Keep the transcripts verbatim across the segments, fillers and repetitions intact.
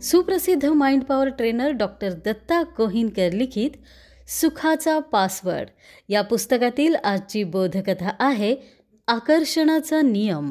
सुप्रसिद्ध mind power trainer doctor Datta Kohinkar लिखित सुखाचा पासवर्ड या पुस्तकातील आजची बोधकथा आहे आकर्षणाचा नियम.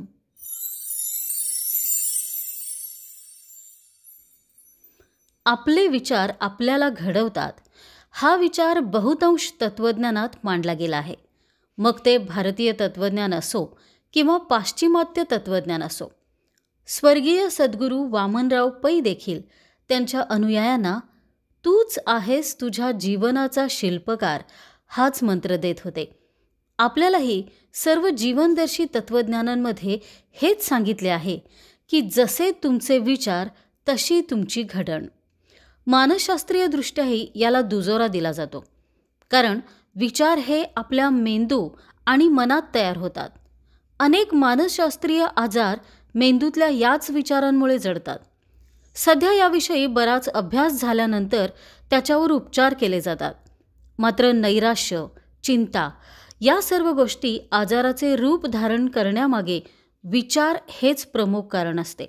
आपले विचार आपल्याला घडवतात हा विचार बहुतांश तत्वज्ञानात मांडला गेला आहे. मग ते भारतीय तत्वज्ञान असो किंवा पाश्चिमात्य तत्वज्ञान असो. स्वर्गीय सद्गुरू वामनराव पै देखील त्यांच्या अनुयायांना तूच आहेस तुझ्या जीवनाचा शिल्पकार हाच मंत्र देत होते. आपल्यालाही सर्व जीवनदर्शी तत्वज्ञानांमध्ये हेच सांगितले आहे की जसे तुमचे विचार तशी तुमची घडण. मानसशास्त्रीय दृष्ट्याही याला दुजोरा दिला जातो, कारण विचार हे आपल्या मेंदू आणि मनात तयार होतात. अनेक मानसशास्त्रीय आजार मेंदूतल्या याच विचारांमुळे जडतात. सध्या याविषयी बराच अभ्यास झाल्यानंतर त्याच्यावर उपचार केले जातात. मात्र नैराश्य, चिंता या सर्व गोष्टी आजाराचे रूप धारण करण्यामागे विचार हेच प्रमुख कारण असते.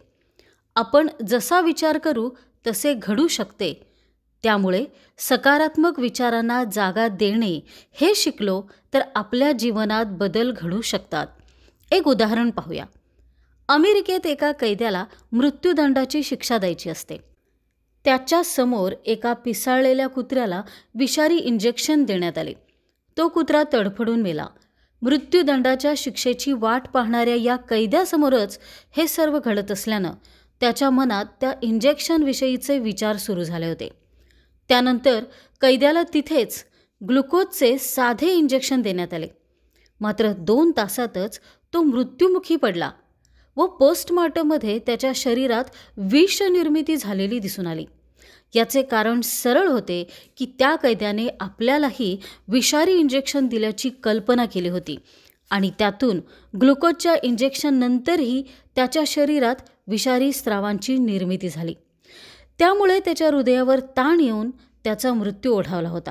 आपण जसा विचार करू तसे घडू शकते. त्यामुळे सकारात्मक विचारांना जागा देणे हे शिकलो तर आपल्या जीवनात बदल घडू शकतात. एक उदाहरण पाहूया. अमेरिकेत एका कैद्याला मृत्यूदंडाची शिक्षा द्यायची असते. त्याच्या समोर एका पिसाळलेल्या कुत्र्याला विषारी इंजेक्शन देण्यात आले. तो कुत्रा तडफडून मेला. मृत्यूदंडाच्या शिक्षेची वाट पाहणाऱ्या या कैद्यासमोरच हे सर्व घडत असल्यानं त्याच्या मनात त्या इंजेक्शनविषयीचे विचार सुरू झाले होते. त्यानंतर कैद्याला तिथेच ग्लुकोजचे साधे इंजेक्शन देण्यात आले. मात्र दोन तासातच तो मृत्युमुखी पडला व पोस्टमॉर्टममध्ये त्याच्या शरीरात विष निर्मिती झालेली दिसून आली. याचे कारण सरळ होते की त्या कैद्याने आपल्यालाही विषारी इंजेक्शन दिल्याची कल्पना केली होती आणि त्यातून ग्लुकोजच्या इंजेक्शननंतरही त्याच्या शरीरात विषारी स्रावांची निर्मिती झाली. त्यामुळे त्याच्या हृदयावर ताण येऊन त्याचा मृत्यू ओढावला होता.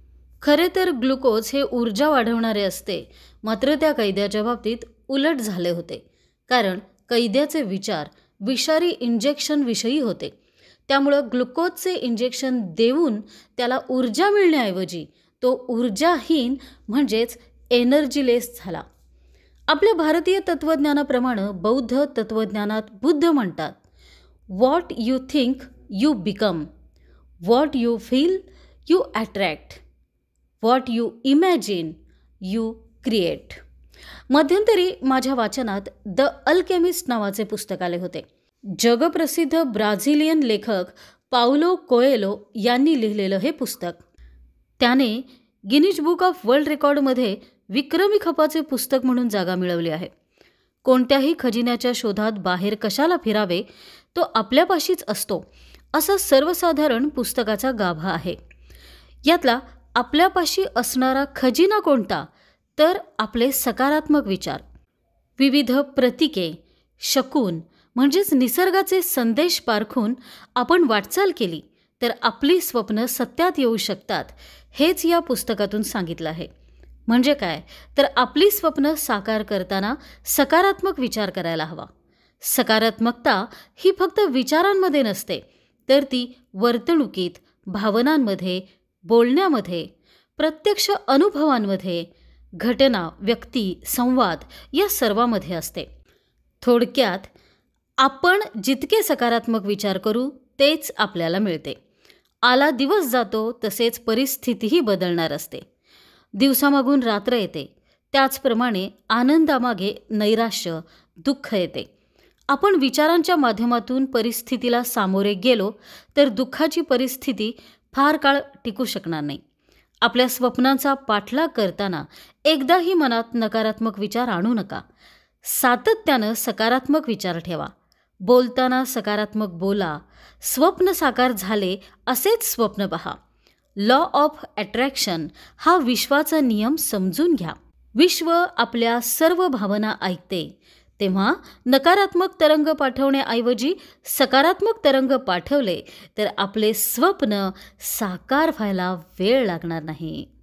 खरे तर ग्लुकोज हे ऊर्जा वाढवणारे असते, मात्र त्या कैद्याच्या बाबतीत उलट झाले होते, कारण कैद्याचे विचार विषारी इंजेक्शनविषयी होते. त्यामुळं ग्लुकोजचे इंजेक्शन देऊन त्याला ऊर्जा मिळण्याऐवजी तो ऊर्जाहीन म्हणजेच एनर्जीलेस झाला. आपल्या भारतीय तत्त्वज्ञानाप्रमाणे बौद्ध तत्त्वज्ञानात बुद्ध म्हणतात, what you think you become, what you feel you attract, what you imagine you create. मध्यंतरी माझ्या वाचनात द अल्केमिस्ट नावाचे पुस्तक आले होते. जगप्रसिद्ध ब्राझिलियन लेखक पाउलो कोएलो यांनी लिहिलेलं हे पुस्तक. त्याने गिनीज बुक ऑफ वर्ल्ड रेकॉर्डमध्ये विक्रमी खपाचे पुस्तक म्हणून जागा मिळवली आहे. कोणत्याही खजिन्याच्या शोधात बाहेर कशाला फिरावे, तो आपल्यापाशीच असतो असा सर्वसाधारण पुस्तकाचा गाभा आहे. यातला आपल्यापाशी असणारा खजिना कोणता, तर आपले सकारात्मक विचार. विविध प्रतीके, शकून म्हणजेच निसर्गाचे संदेश पारखून आपण वाटचाल केली तर आपली स्वप्न सत्यात येऊ शकतात, हेच या पुस्तकातून सांगितलं आहे. म्हणजे काय, तर आपली स्वप्न साकार करताना सकारात्मक विचार करायला हवा. सकारात्मकता ही फक्त विचारांमध्ये नसते, तर ती वर्तणुकीत, भावनांमध्ये, बोलण्यामध्ये, प्रत्यक्ष अनुभवांमध्ये, घटना, व्यक्ती, संवाद या सर्वांमध्ये असते. थोडक्यात आपण जितके सकारात्मक विचार करू तेच आपल्याला मिळते. आला दिवस जातो तसेच परिस्थितीही बदलणार असते. दिवसामागून रात्र येते, त्याचप्रमाणे आनंदामागे नैराश्य, दुःख येते. आपण विचारांच्या माध्यमातून परिस्थितीला सामोरे गेलो तर दुःखाची परिस्थिती फार काळ टिकू शकणार नाही. आपल्या स्वप्नांचा पाठलाग करताना एकदाही मनात नकारात्मक विचार आणू नका. सातत्यानं सकारात्मक विचार ठेवा. बोलताना सकारात्मक बोला. स्वप्न साकार झाले असेच स्वप्न पहा. लॉ ऑफ अट्रॅक्शन हा विश्वाचा नियम समजून घ्या. विश्व आपल्या सर्व भावना ऐकते, तेव्हा नकारात्मक तरंग पाठवण्याऐवजी सकारात्मक तरंग पाठवले तर आपले स्वप्न साकार व्हायला वेळ लागणार नाही.